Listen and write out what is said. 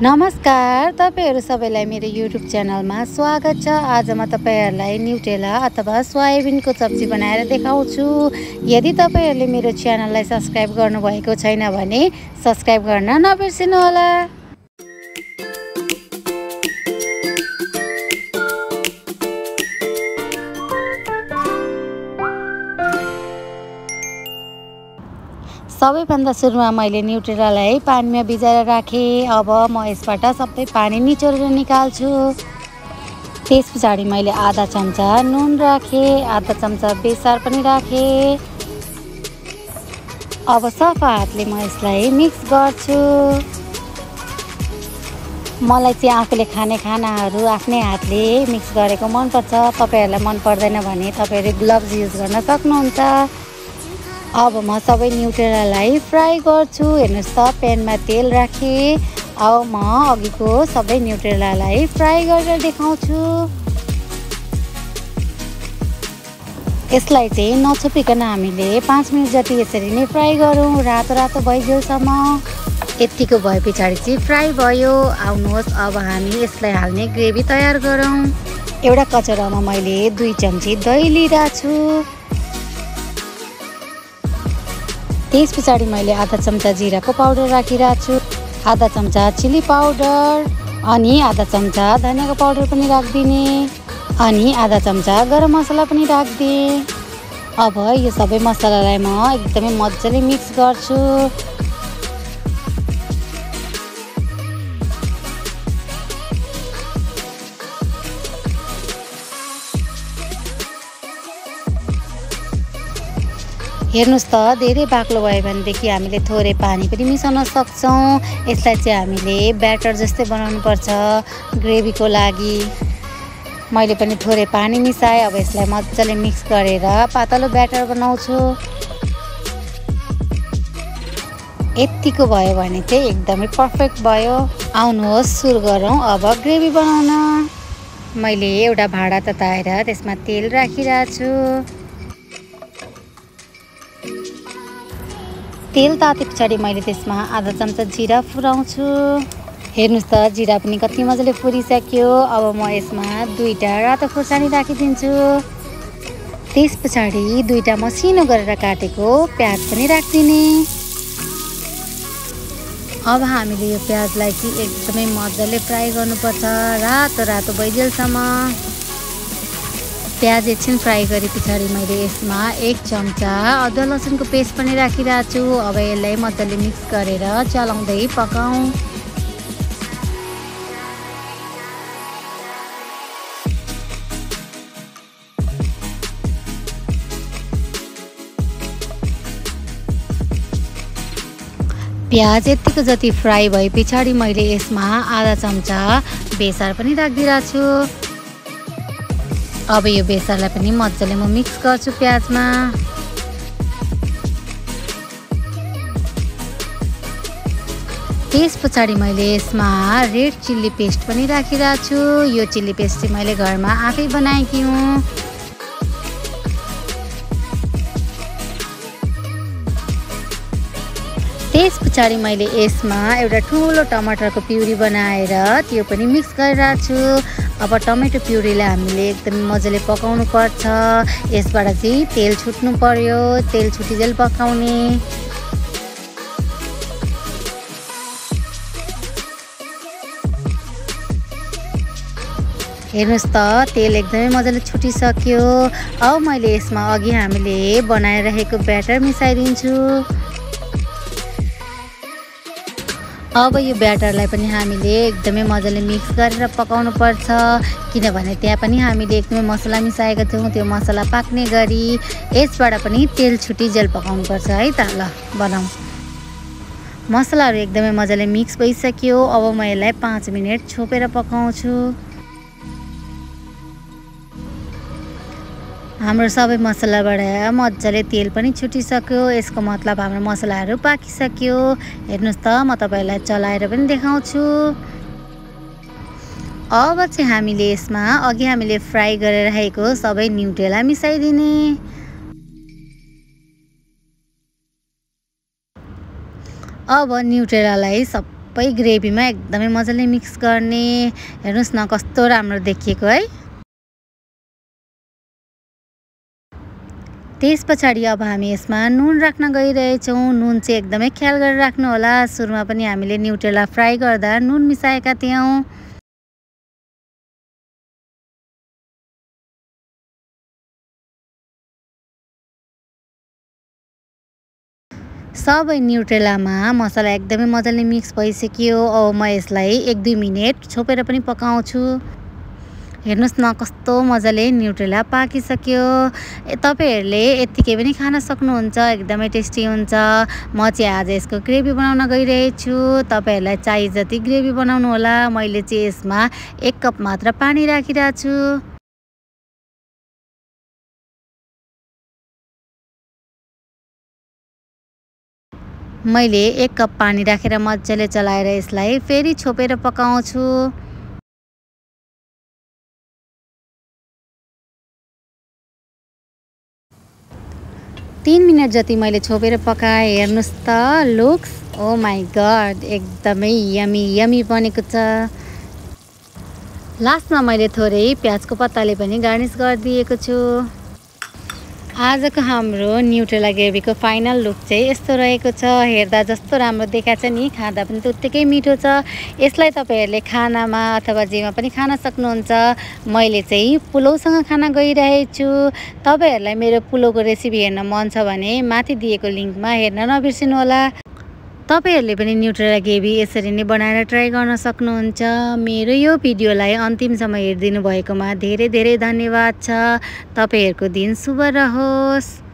नमस्कार, तपाईहरु सबैलाई मेरो YouTube च्यानलमा स्वागत छ। आज म तपाईहरुलाई न्युटेला अथवा सोयाबिनको सब्जी बनाएर देखाउँछु। यदि तपाईहरुले मेरो च्यानललाई सब्स्क्राइब गर्नुभएको छैन भने सब्स्क्राइब गर्न नबिर्सनु होला। सबैभन्दा सुरुमा मैले न्युटेलालाई पानीमा भिजाएर राखे। अब म यसबाट सबै पानी निचोरेर निकाल्छु। त्यसपछि मैले आधा चम्चा नुन राखे, आधा चम्चा बेसार पनि राखे। अब सफा हातले म यसलाई मिक्स गर्छु। मलाई चाहिँ आफूले खाने खानाहरू आफ्नै हातले मिक्स गरेको मन पर्छ। तपाईहरुलाई मन पर्दैन भने तपाईहरुले ग्लोभ्स युज गर्न सक्नुहुन्छ। अब म सबै न्युटेलालाई फ्राई गर्छु। हेर्नुस् त प्यानमा तेल राखे। अब म अघिको सबै न्युटेलालाई फ्राई गरेर देखाउँछु। यसलाई चाहिँ नछोपिकन हामीले 5 मिनेट जति यसरी नै फ्राई गरौँ, रातो रातो भइजेलसम्म। यतिको भए पछाडि चाहिँ फ्राई भयो। आउनुहोस् अब हामी यसलाई हाल्ने ग्रेभी तयार गरौँ। एउटा कचौरामा मैले 2 चम्ची दही लिइरहेको छु। त्यसपछि मैले आधा चम्चा जिराको पाउडर राखिरहेको छु, आधा चम्चा चिली पाउडर, अनि आधा चम्चा धनियाको पाउडर पनि राखिदिने, अनि आधा चम्चा गरम मसला पनि राखिदिएँ। अब यो सबै मसलालाई म एकदमै मजाले मिक्स गर्छु। हेर्नुस् त धेरै बाक्लो भयो भनेदेखि हामीले थोरै पानी पनि मिसाउन सक्छौँ। यसलाई चाहिँ हामीले ब्याटर जस्तै बनाउनु पर्छ ग्रेभीको लागि। मैले पनि थोरै पानी मिसाएँ। अब यसलाई मजाले मिक्स गरेर पातलो ब्याटर बनाउँछु। यतिको भयो भने चाहिँ एकदमै परफेक्ट भयो। आउनुहोस् सुरु गरौँ अब ग्रेभी बनाउन। मैले एउटा भाँडा तताएर त्यसमा तेल राखिरहेको छु। तेल ताते पछाडि मैले त्यसमा आधा चम्चा जिरा फुराउँछु। हेर्नुस् त जिरा पनि कति मजाले फुरिसक्यो। अब म यसमा 2टा रातो खोर्सानी राखिदिन्छु। त्यस पछाडि 2टा मसिनो गरेर काटेको प्याज पनि राखिदिने। अब हामीले यो प्याजलाई चाहिँ एकदमै मजाले फ्राई गर्नुपर्छ, रातो रातो भइजेलसम्म। प्याज एकछिन फ्राई गरे पछाडि मैले यसमा 1 चम्चा अदुवा लसुनको पेस्ट पनि राखिरहेको छु। अब यसलाई मजाले मिक्स गरेर चलाउँदै पकाउँ। प्याज यतिको जति फ्राई भए पछाडि मैले यसमा आधा चम्चा बेसार पनि राखिदिरहेको छु। अब यो बेसारलाई पनि मजाले म मिक्स गर्छु प्याजमा। त्यस पछाडि मैले यसमा रेड चिल्ली पेस्ट पनि राखिरहेको छु। यो चिल्ली पेस्ट चाहिँ मैले घरमा आफै बनाएकी हुँ। त्यस पछाडि मैले यसमा एउटा ठुलो टमाटरको प्युरी बनाएर त्यो पनि मिक्स गरिरहेको छु। अब टमेटो प्युरीलाई हामीले एकदम मजाले पकाउनु पर्छ। यसबाट चाहिँ तेल छुट्नु पर्यो, तेल छुटिजेल पकाउने। हेर्नुस् त तेल एकदमै मजाले छुटिसक्यो। अब मैले यसमा अघि हामीले बनाएर राखेको ब्याटर मिसाइदिन्छु। अब यो ब्याटरलाई पनि हामीले एकदमै मजाले मिक्स गरेर पकाउनु पर्छ, किनभने त्यहाँ पनि हामीले एकदमै मसला मिसाएका थियौँ। त्यो मसला पाक्ने गरी यसबाट पनि तेल छुटिजेल पकाउनु पर्छ है त। ल बनाऊ। मसलाहरू एकदमै मजाले मिक्स भइसक्यो। अब म यसलाई 5 मिनेट छोपेर पकाउँछु। हाम्रो सबै मसलाबाट मजाले तेल पनि छुटिसक्यो। यसको मतलब हाम्रो मसलाहरू पाकिसक्यो। हेर्नुस् त म तपाईहरुलाई चलाएर पनि देखाउँछु। अब चाहिँ हामीले यसमा अघि हामीले फ्राई गरेर राखेको सबै न्युटेला मिसाइदिने। अब न्युटेलालाई सब सबै ग्रेभीमा एकदमै मजाले मिक्स गर्ने। हेर्नुहोस् न कस्तो राम्रो देखिएको है। त्यस पछाडि अब हामी यसमा नुन राख्न गइरहेछौँ। नुन चाहिँ एकदमै ख्याल गरेर राख्नु होला। सुरुमा पनि हामीले न्युट्रेला फ्राई गर्दा नुन मिसाएका थियौँ। सबै न्युट्रेलामा मसला एकदमै मजाले मिक्स भइसक्यो। अब म यसलाई 1-2 मिनेट छोपेर पनि पकाउँछु। हेर्नुहोस् न कस्तो मजाले न्युट्रेला पाकिसक्यो। तपाईँहरूले यत्तिकै पनि खान सक्नुहुन्छ, एकदमै टेस्टी हुन्छ। म चाहिँ आज यसको ग्रेभी बनाउन गइरहेछु। तपाईँहरूलाई चाहिए जति ग्रेभी बनाउनु होला। मैले चाहिँ यसमा 1 कप मात्र पानी राखिरहेको छु। मैले 1 कप पानी राखेर मजाले चलाएर यसलाई फेरि छोपेर पकाउँछु। 3 मिनट जति मैले छोपेर पकाएँ। हेर्नुहोस् त लुक्स, ओ माई गड, एकदमै यमी यमी बनेको छ। लास्टमा मैले थोरै प्याजको पत्ताले पनि गार्निस गरिदिएको छु। आजको हाम्रो न्युट्रेला ग्रेभीको फाइनल लुक चाहिँ यस्तो रहेको छ। हेर्दा जस्तो राम्रो देखाएको छ नि, खाँदा पनि उत्तिकै मिठो छ। यसलाई तपाईँहरूले खानामा अथवा जेमा पनि खान सक्नुहुन्छ। मैले चाहिँ पुलाउसँग खान गइरहेको छु। तपाईँहरूलाई मेरो पुलाउको रेसिपी हेर्न मन छ भने माथि दिएको लिङ्कमा हेर्न नबिर्सिनु होला। तपाईँहरूले पनि न्युट्रेला ग्रेभी यसरी नै बनाएर ट्राई गर्न सक्नुहुन्छ। मेरो यो भिडियोलाई अन्तिमसम्म हेरिदिनु भएकोमा धेरै धेरै धन्यवाद छ। तपाईँहरूको दिन शुभ रहोस्।